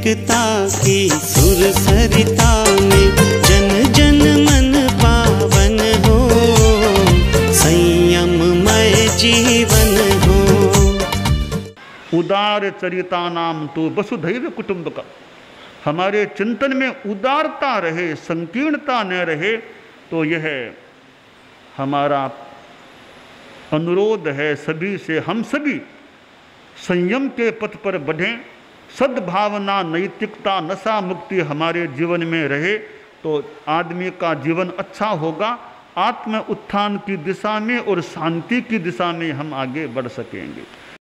एकता की सुर सरिता में जन जन मन पावन हो, संयममय जीवन हो। उदार चरिता नाम तो वसुधैव कुटुंबकम। हमारे चिंतन में उदारता रहे, संकीर्णता न रहे, तो यह हमारा अनुरोध है सभी से, हम सभी संयम के पथ पर बढ़ें। सद्भावना, नैतिकता, नशा मुक्ति हमारे जीवन में रहे तो आदमी का जीवन अच्छा होगा। आत्म उत्थान की दिशा में और शांति की दिशा में हम आगे बढ़ सकेंगे।